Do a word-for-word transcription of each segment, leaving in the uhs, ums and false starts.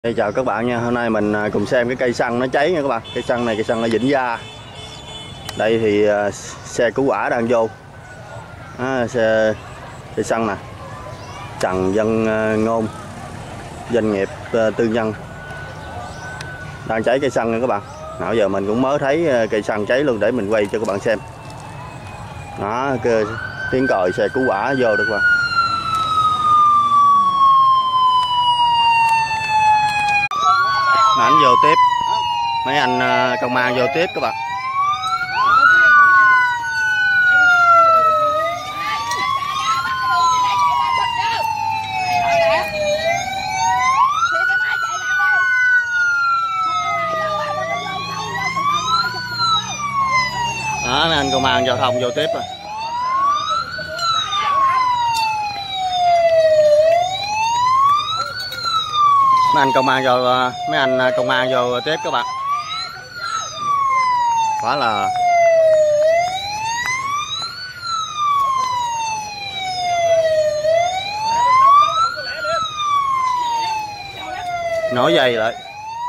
Hey, chào các bạn nha. Hôm nay mình cùng xem cái cây xăng nó cháy nha các bạn. Cây xăng này cây xăng ở Vĩnh Gia. Đây thì uh, xe cứu hỏa đang vô. À, xe cây xăng nè. Trần Dân uh, Ngôn, doanh nghiệp uh, tư nhân đang cháy cây xăng nha các bạn. Nào giờ mình cũng mới thấy uh, cây xăng cháy luôn, để mình quay cho các bạn xem. Đó, cái, tiếng còi xe cứu hỏa vô được các bạn. Ảnh vô tiếp, mấy anh công an vô tiếp các bạn. Đó, mấy anh công an giao thông vô tiếp rồi. Mấy anh công an vô mấy anh công an vô tiếp các bạn. Quá là nổi dây lại.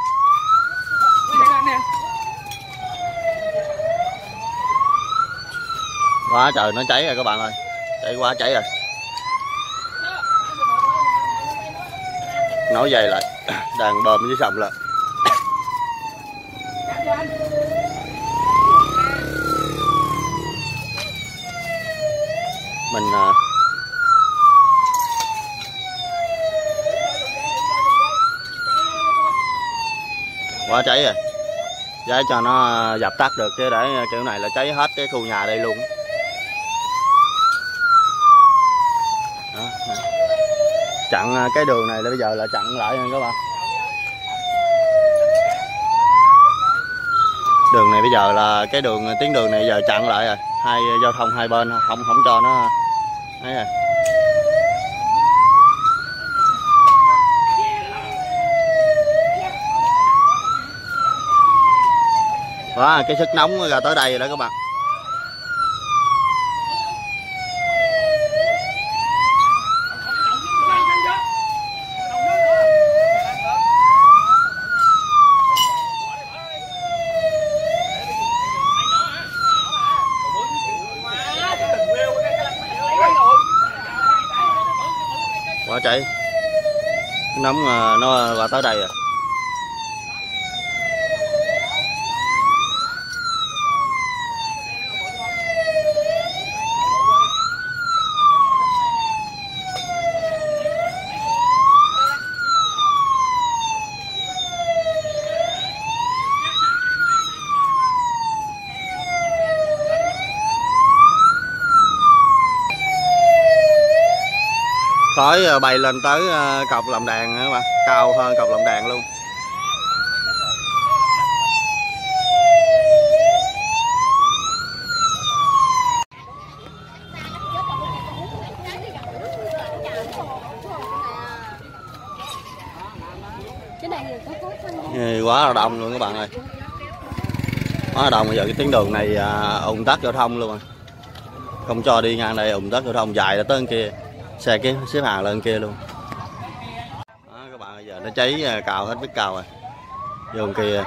Quá trời nó cháy rồi các bạn ơi, cháy quá cháy rồi. Nổi dây lại, đang bơm dưới sông lên. Mình uh... quá cháy rồi, cháy cho nó dập tắt được, chứ để kiểu này là cháy hết cái khu nhà đây luôn. Đó, chặn cái đường này là bây giờ là chặn lại nha các bạn. Đường này bây giờ là cái đường tuyến đường này giờ chặn lại rồi, hai giao thông hai bên không không cho nó ấy rồi. Đó, cái sức nóng ra tới đây rồi đó các bạn. Quá cháy, nóng nó qua tới đây rồi. Khói bay lên tới cọc làm đèn các bạn, cao hơn cọc làm đèn luôn. Quá là đông luôn các bạn ơi, quá là đông. Bây giờ cái tuyến đường này ùn tắc giao thông luôn rồi, không cho đi ngang đây, ùn tắc giao thông dài ra tới bên kia, xe cái xếp hàng lên kia luôn. Đó, các bạn bây giờ nó cháy cào hết biết cào rồi, vô bên kia.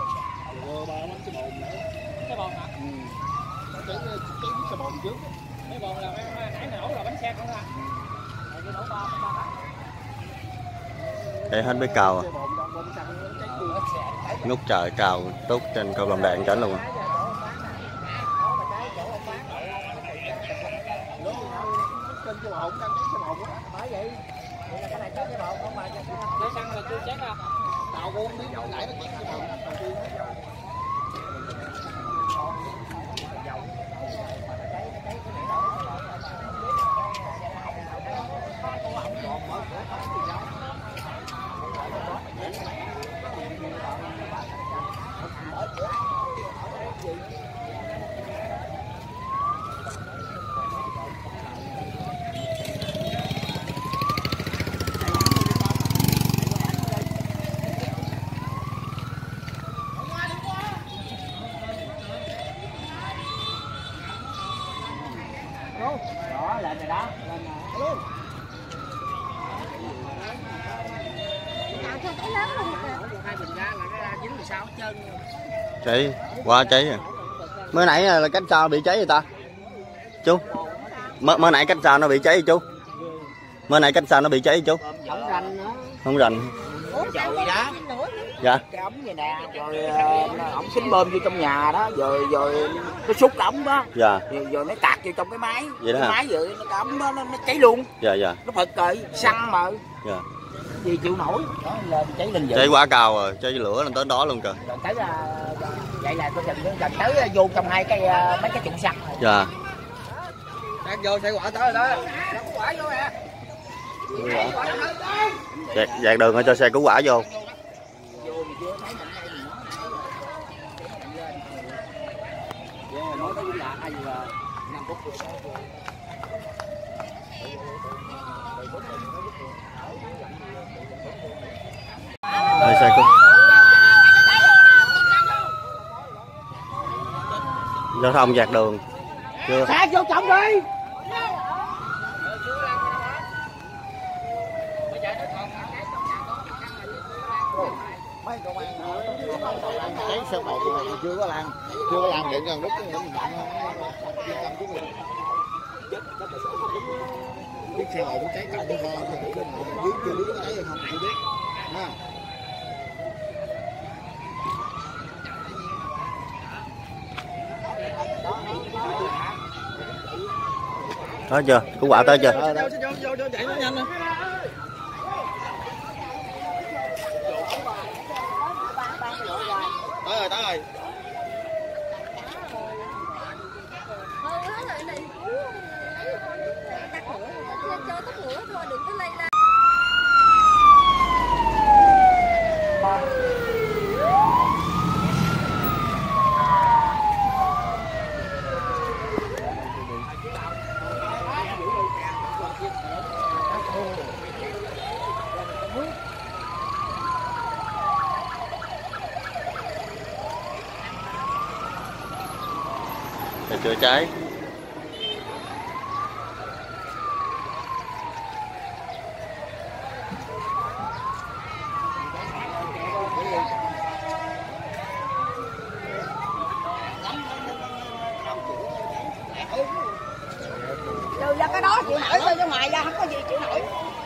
Cháy hết biết cào rồi, ngút trời cào tốt trên cầu làm đèn cảnh luôn rồi. Đó, lên rồi đó, lên rồi. Luôn. Nào cho cái lớn sao chân. Cháy, quá cháy rồi. Mới nãy là cách sao bị cháy vậy ta? Chú. Mới, mới nãy cách sao nó bị cháy chú? Mới nãy cách sao nó bị cháy chú? Không rành nữa. Không rành. Trời đó. Dạ. Cái ống vậy nè, rồi ổng xính bơm vô trong nhà đó, rồi rồi nó xúc ống đó. Dạ. Rồi, rồi nó tạt vô trong cái máy. Vậy đó cái hả? máy vậy nó cái ống đó nó, nó cháy luôn. Dạ dạ. Nó phật cởi xăng mà. Dạ. Gì chịu nổi. Đó lên cháy lên dữ. Cháy quá cao rồi, cháy lửa lên tới đó luôn kìa. Rồi tới là vậy là tôi gần gần tới vô trong hai cái mấy cái trụng xăng. Dạ. Đang vô xe quả tới rồi đó. Quả vô nè. Dạt, dạt đường cho xe cứu hỏa vô. Đây, xe cứu giao thông dạt đường chưa. Xa vô trọng đi. Cháy sơ bộ chưa có lan chưa có lan điện gần lúc biết xe ổn cháy cạnh cái kho dưới chưa biết có cháy hay không không biết ha. Tới chưa? Cứu hỏa tới chưa? Tới rồi, tới rồi. Để chữa cháy. Trừ ra cái đó chịu nổi thôi chứ ngoài ra không có gì chịu nổi.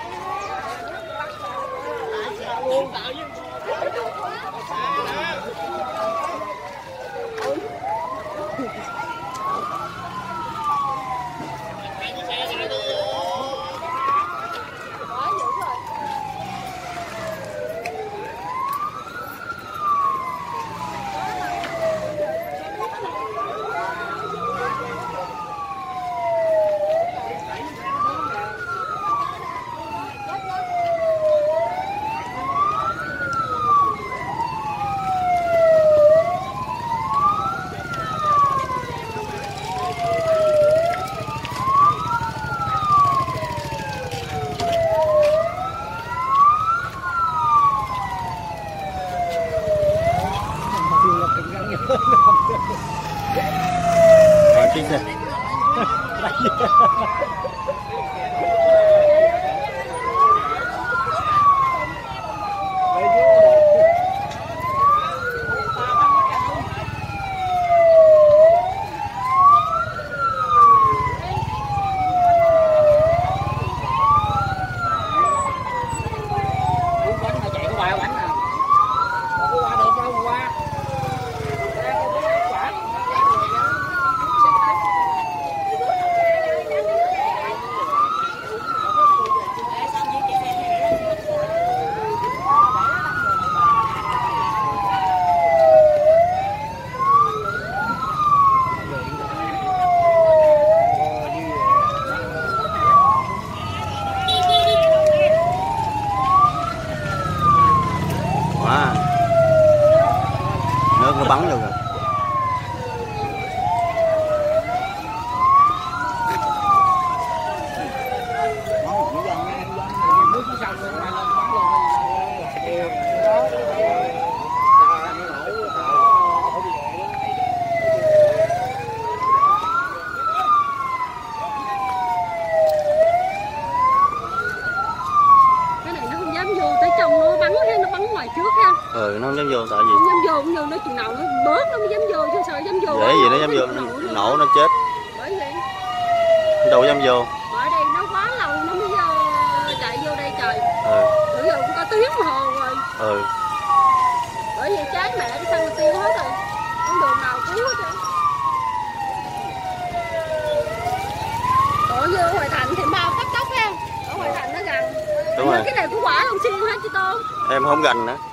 Rồi, chiếc xe. Wow. Nước nó bắn luôn rồi. Cái này nó không dám vô tới trong, nó bắn hay nó bắn ngoài trước ha. Ừ, nó không dám vô, sợ gì? Không dám vô, cũng vô nó chừng nào nó bớt nó mới dám vô, chứ sợ dám vô. Dễ gì nó dám vô, nó nổ nó chết. Bởi vậy. Đâu dám vô. Ở đây nó quá lâu nó mới uh, chạy vô đây trời. Ừ. Bây giờ cũng có tiếng đồng hồ rồi. Ừ. Bởi vậy trái mẹ cái xăng tiêu hết rồi. Không đường nào cứu hết trơn. Ở như ở Hoài Thành thì mau cắt tóc ha. Ở Hoài Thành nó gần. Đúng rồi. Cái này của quả Long Xuyên hết chị Tôn. Em không gần nữa.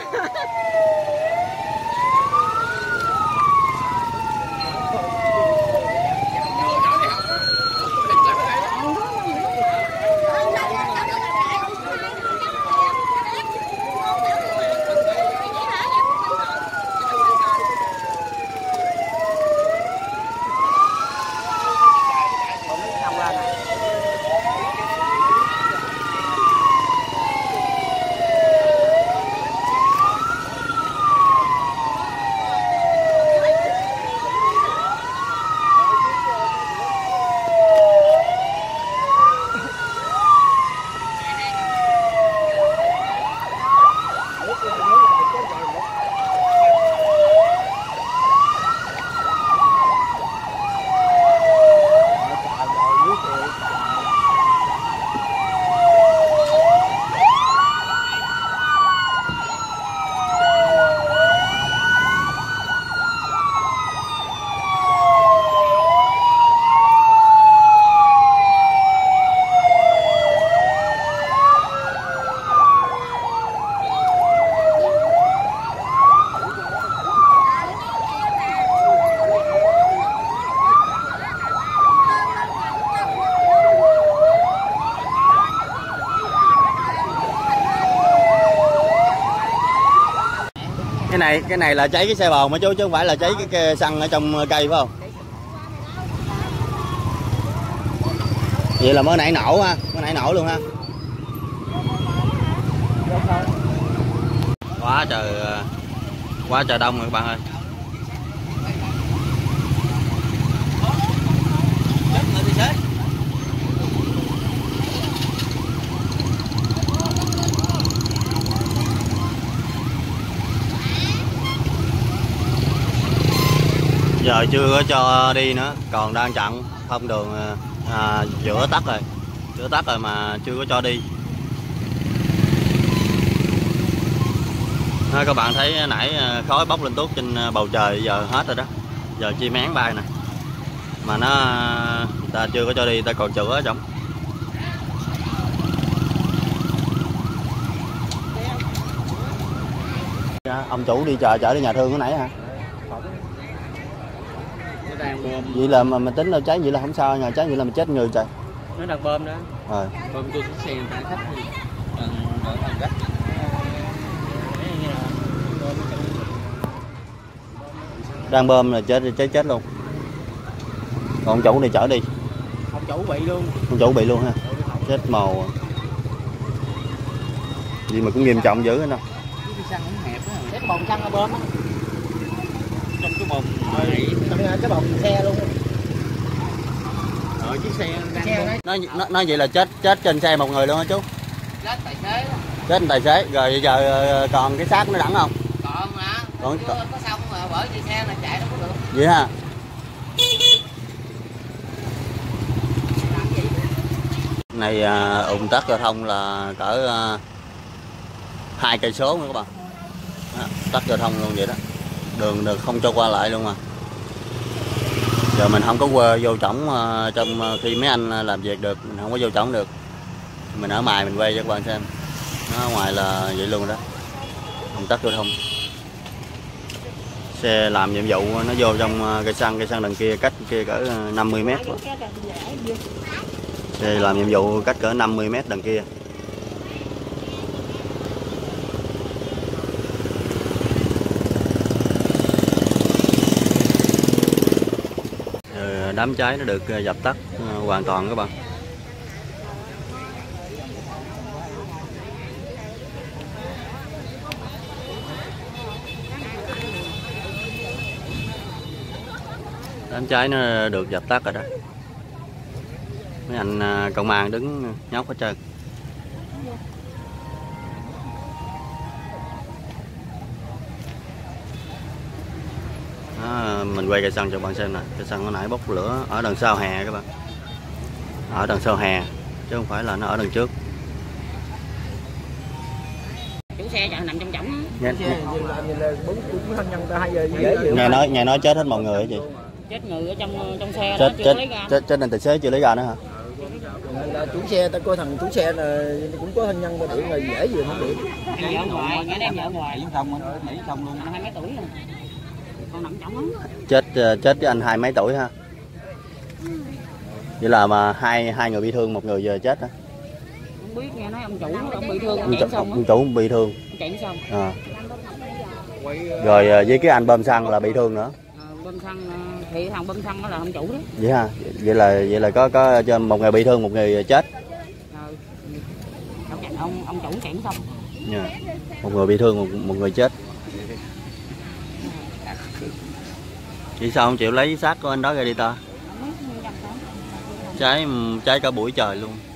Cái này cái này là cháy cái xe bồn mà chú, chứ không phải là cháy cái, cái xăng ở trong cây phải không? Vậy là mới nãy nổ ha, mới nãy nổ luôn ha. Quá trời quá trời đông rồi các bạn ơi. Giờ chưa có cho đi nữa, còn đang chặn thông đường à, giữa tắc rồi, giữa tắc rồi mà chưa có cho đi. À, các bạn thấy nãy khói bốc lên tuốt trên bầu trời, giờ hết rồi đó, giờ chim én bay nè, mà nó người ta chưa có cho đi, người ta còn chữa ở trong. Ông chủ đi chợ chở đi nhà thương cái nãy hả? Vậy là mà mình tính đâu cháy vậy là không sao, nhà cháy vậy là mình chết người trời. Nó đang bơm đó. Rồi. Bơm cho chiếc xe người ta khách thì gần gần gắt. Đang bơm là chết cháy chết luôn. Còn ông chủ đi chở đi. Ông chủ bị luôn. Ông chủ bị luôn ha. Chết màu. Gì mà cũng nghiêm trọng dữ hết đâu. Cái xăng cũng hẹp á. Cái bồn xăng ở bơm á. Trong cái bồn trong cái bồn xe luôn. Rồi chiếc xe đang nó nó nó vậy là chết chết trên xe một người luôn hả chú? chết tài xế đó. Chết tài xế rồi giờ còn cái xác nó đẳng không? Còn mà. Còn có, có xong mà bởi vì xe là chạy đâu có được. Vậy ha. Này à, ùn tắc giao thông là cỡ à, hai cây số nữa các bạn. À, tắc giao thông luôn vậy đó. Đường được không cho qua lại luôn mà. Giờ mình không có qua vô trỏng uh, trong uh, khi mấy anh làm việc được, mình không có vô trỏng được. Mình ở ngoài mình quay cho các bạn xem. Nó ngoài là vậy luôn đó. Ùn tắc giao thông. Xe làm nhiệm vụ nó vô trong uh, cây xăng, cây xăng đằng kia cách kia cỡ uh, năm mươi mét. Xe làm nhiệm vụ cách cỡ năm mươi mét đằng kia. Đám cháy nó được dập tắt hoàn toàn các bạn. Đám cháy nó được dập tắt rồi đó. Mấy anh công an đứng nhóc hết trơn. mình quay cây xăng cho bạn xem nè. Cây xăng nó nãy bốc lửa ở đằng sau hè các bạn, ở đằng sau hè chứ không phải là nó ở đằng trước. Chủ xe chợ nằm trong chổng. Nghe, dễ nghe nói nghe nói chết hết mọi người hả chị? Chết người ở trong trong xe Chết đó chưa chết lấy ra. chết chết nên tài xế chưa lấy ra nữa hả? là chủ xe ta coi thằng chủ xe là cũng có thân nhân mà điện là dễ gì không điện. Em vợ ngoài, nghe em vợ ngoài với chồng Mỹ chồng luôn, hai mấy tuổi rồi. Con nằm chổng lắm. Chết chết với anh hai mấy tuổi ha. Vậy là mà hai hai người bị thương, một người giờ chết hả? Không biết, nghe nói ông chủ ông bị thương, Ông, chạy xong ông chủ bị thương. chạy xong. À. Rồi với cái anh bơm xăng là bị thương nữa. À, bơm xăng thì thằng bơm xăng đó là ông chủ đó. Vậy ha. Vậy là vậy là có có một người bị thương, một người chết. Rồi. Ông ông chủ chạy xong. Yeah. Một người bị thương, một, một người chết. Vì sao không chịu lấy xác của anh đó ra đi ta? Cháy cháy cả buổi trời luôn.